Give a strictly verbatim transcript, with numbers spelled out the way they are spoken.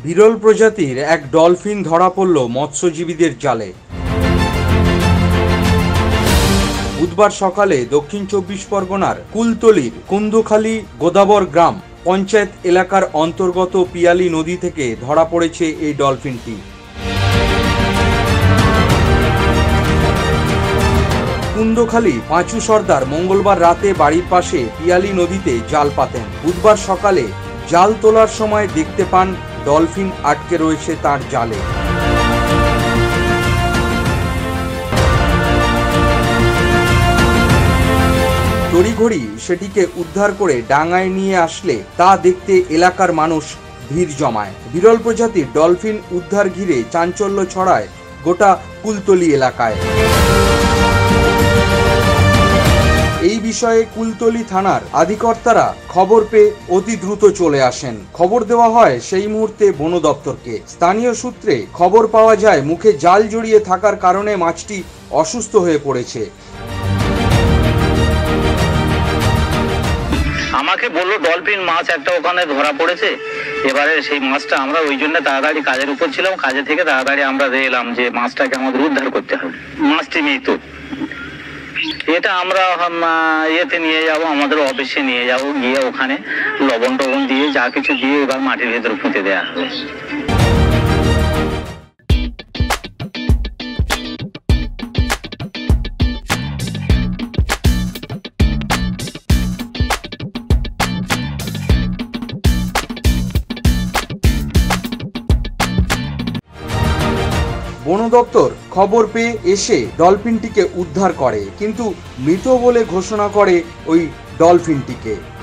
বিরল প্রজাতির এক ডলফিন ধরা পড়ল মৎস্যজীবীদের জালে। বুধবার সকালে দক্ষিণ চব্বিশ পরগনার কুলতলির কুন্দখালী গোদাবর গ্রাম পঞ্চায়েত এলাকার অন্তর্গত পিয়ালি নদী থেকে ধরা পড়েছে এই ডলফিনটি। কুন্দখালী পাঁচু সর্দার মঙ্গলবার রাতে বাড়ির পাশে পিয়ালি নদীতে জাল পাতেন। বুধবার সকালে জাল তোলার সময় দেখতে পান ডলফিন আটকে রয়েছে তার জালে। তড়িঘড়ি সেটিকে উদ্ধার করে ডাঙায় নিয়ে আসলে তা দেখতে এলাকার মানুষ ভিড় জমায়। বিরল প্রজাতির ডলফিন উদ্ধার ঘিরে চাঞ্চল্য ছড়ায় গোটা কুলতলি এলাকায়। এই বিষয়ে কুলতলি থানার আধিকর্তারা খবর পেয়ে অতি দ্রুত চলে আসেন। খবর দেওয়া হয় সেই মুহূর্তে বন দপ্তরকে। স্থানীয় সূত্রে খবর পাওয়া যায় মুখে জাল জড়িয়ে থাকার কারণে মাছটি অসুস্থ হয়ে পড়েছে। আমাকে বললো ডলফিন মাছ একটা ওখানে ধরা পড়েছে। এবারে সেই মাছটা আমরা ওই জন্য তাড়াতাড়ি কাজের উপর ছিলাম, কাজে থেকে তাড়াতাড়ি আমরা এলাম যে মাছটাকে আমাদের উদ্ধার করতে হবে। মাছটি মৃত। এটা আমরা ইয়েতে নিয়ে যাব, আমাদের অফিসে নিয়ে যাব, গিয়ে ওখানে লবণ টবণ দিয়ে যা কিছু দিয়ে এবার মাটির ভেতরে পুঁতে দেওয়া হবে। বন দপ্তর খবর পেয়ে এসে ডলফিনটিকে উদ্ধার করে, কিন্তু মৃত বলে ঘোষণা করে ওই ডলফিনটিকে।